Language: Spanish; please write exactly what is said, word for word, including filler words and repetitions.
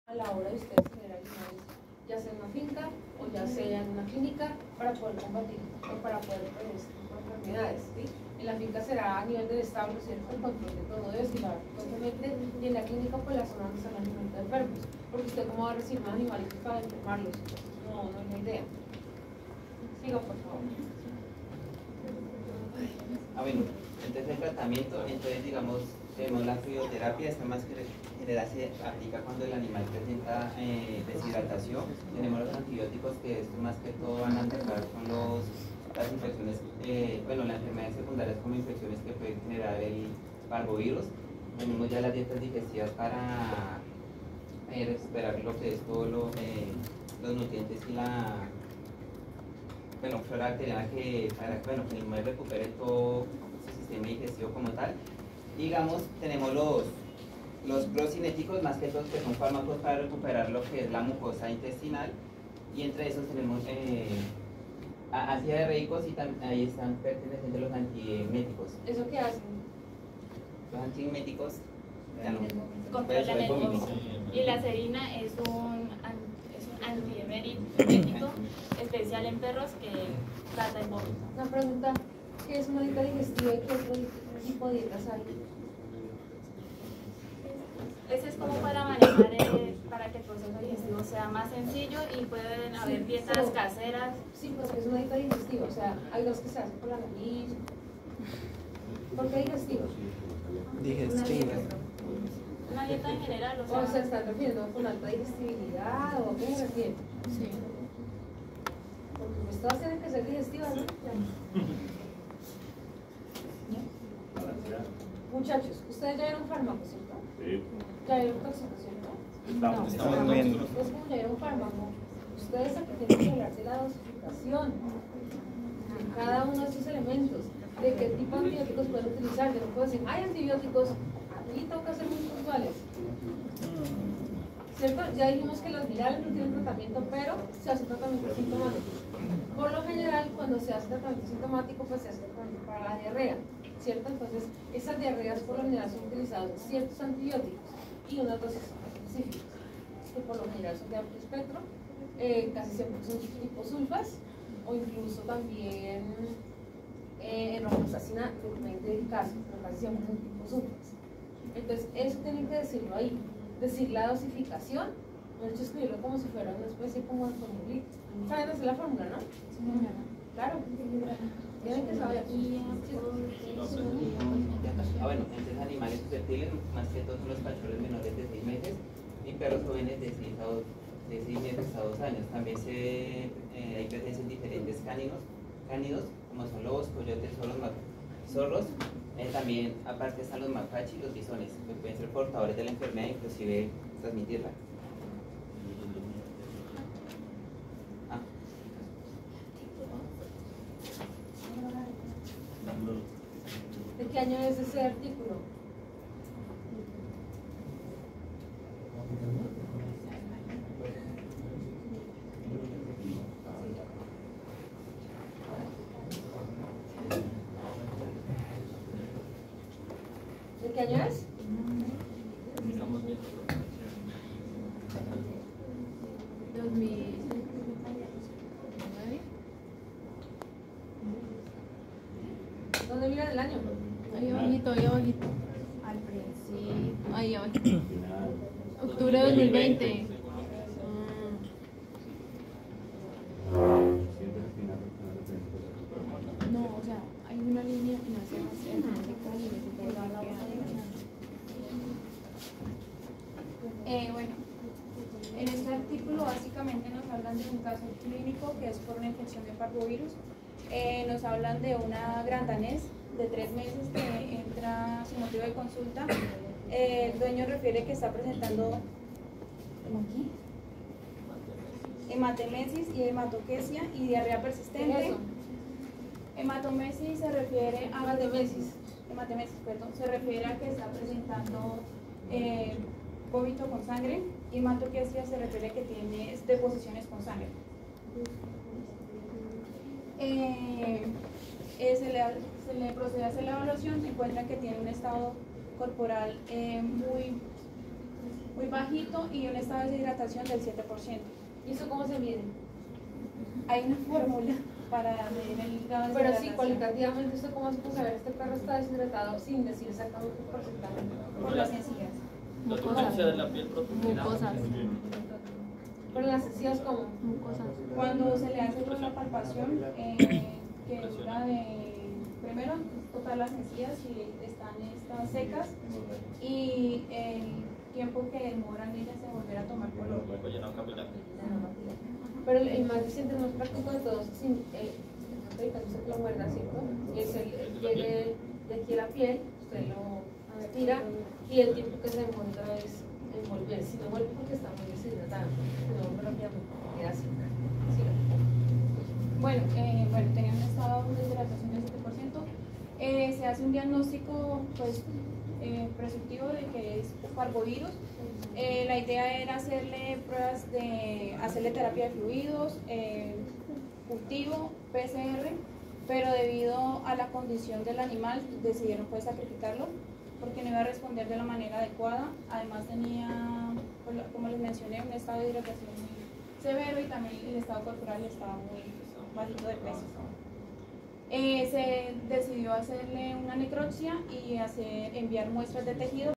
a la hora de ustedes tener animales, ya sea en una finca o ya sea en una clínica, para poder combatir o para poder prevenir enfermedades, ¿sí? En la finca será a nivel del establo, ¿cierto? El control de todo eso y la constantemente, y en la clínica pues la zona donde están los animales enfermos, porque usted cómo va a recibir más animales para enfermarlos, no, no es la idea. Siga, por favor. Ah, bueno, entonces el tratamiento, entonces digamos, tenemos la fluidoterapia, esta más que general se aplica cuando el animal presenta eh, deshidratación. Tenemos los antibióticos, que esto más que todo van a atacar con los, las infecciones, eh, bueno, las enfermedades secundarias como infecciones que pueden generar el parvovirus. Tenemos ya las dietas digestivas para eh, recuperar lo que es todo lo, eh, los nutrientes y la bueno, flora bacteriana que, para, bueno, que el animal recupere todo su sistema digestivo como tal. Digamos, tenemos los, los procinéticos, más que todos, que son fármacos para recuperar lo que es la mucosa intestinal, y entre esos tenemos eh, ácido diarreicos, y tam, ahí están pertenecientes los antieméticos. ¿Eso qué hacen? Los antieméticos ya no, controlan el vómito. Y la serina es un, es un antiemético especial en perros que trata el vómito. Una pregunta, ¿qué es una dieta digestiva y qué otro tipo de dietas hay? Ese es como para manejar, el, para que el proceso digestivo sea más sencillo, y pueden haber Sí, dietas pero, caseras. Sí, pues que es una dieta digestiva, o sea, hay dos que se hacen por la nariz. ¿Por qué digestivo? digestiva. Una dieta en general, o sea, O se están refiriendo con alta digestibilidad o a qué se refiere. sí. Porque pues todas tienen que ser digestivas, ¿no? Muchachos, ustedes ya vieron fármaco, ¿cierto? Sí. Ya vieron tóxico, ¿cierto? Estamos, estamos viendo. Entonces, como ya vieron fármaco, ustedes aquí tienen que hablar de la dosificación de cada uno de estos elementos, de qué tipo de antibióticos pueden utilizar. Yo no puedo decir, hay antibióticos, aquí toca ser muy puntuales. ¿Cierto? Ya dijimos que los virales no tienen tratamiento, pero se hace tratamiento sintomático. Por lo general, cuando se hace tratamiento sintomático, pues se hace tratamiento para la diarrea, ¿cierto? Entonces, esas diarreas por lo general son utilizados ciertos antibióticos y unas dosis específicas, que por lo general son de amplio espectro, eh, casi siempre son tipo sulfas, o incluso también eh, rofloxacina, depende del caso, pero casi siempre son tipo sulfas. Entonces, eso tienen que decirlo ahí. Decir la dosificación, no he hecho escribirlo como si fuera una especie como de formulita. ¿Saben hacer la fórmula, no? Claro. Tienen que saber. Ah, bueno, entonces animales susceptibles, más que todos son los cachorros menores de seis meses y perros jóvenes de seis, a dos, de seis meses a dos años. También se, eh, hay presencia en diferentes cánidos, cánidos, como son lobos, coyotes, zorros, zorros. Eh, también, aparte, están los mapaches y los bisones, que pueden ser portadores de la enfermedad e inclusive transmitirla. Ah. ¿De qué año es ese artículo? ¿De qué año es? dos mil nueve. ¿Dónde mira el año? Ahí abajito, ahí abajito. Al principio. Ahí abajito. Octubre de dos mil veinte. No, o sea, hay una línea y no se hace. Eh, bueno, en este artículo básicamente nos hablan de un caso clínico que es por una infección de parvovirus. Eh, nos hablan de una gran danés de tres meses que entra sin motivo de consulta. Eh, el dueño refiere que está presentando hematemesis y hematoquesia y diarrea persistente. ¿Qué es eso? Hematomesis se refiere a Hematemesis. hematemesis, perdón, se refiere a que está presentando eh, vómito con sangre, y hematoquesia se refiere a que tiene deposiciones con sangre. Eh, eh, se, le, se le procede a hacer la evaluación, se encuentra que tiene un estado corporal eh, muy, muy bajito y un estado de deshidratación del siete por ciento. ¿Y eso cómo se mide? Hay una fórmula para medir el grado de Pero deshidratación. sí, cualitativamente, ¿usted cómo hace para saber este perro está deshidratado sin decir exactamente el porcentaje? Por las encías. La tendencia de la piel protegida. Mucosas. ¿Pero las encías cómo? Mucosas. Cuando se le hace una palpación, eh, que dura de, primero tocar las encías si están estas secas y el tiempo que demoran ellas en volver a tomar color. Relleno capilar. Pero el, el más reciente, el más práctico de todos, sin, eh, estoy usted que lo muerda, ¿cierto? Es el, el llegue de aquí a la piel, usted lo estira y el tiempo que se demora otra vez en volver. Si no vuelve porque está muy deshidratado, si no vuelve rápidamente, queda seca. Siga. Bueno, eh, bueno, tenía un estado de hidratación del siete por ciento. Eh, se hace un diagnóstico pues, eh, presuntivo de que es parvovirus. Eh, la idea era hacerle pruebas de hacerle terapia de fluidos, eh, cultivo, P C R, pero debido a la condición del animal decidieron pues sacrificarlo porque no iba a responder de la manera adecuada. Además tenía, pues, como les mencioné, un estado de hidratación muy severo y también el estado corporal estaba muy bajito de peso. Eh, se decidió hacerle una necropsia y hacer, enviar muestras de tejido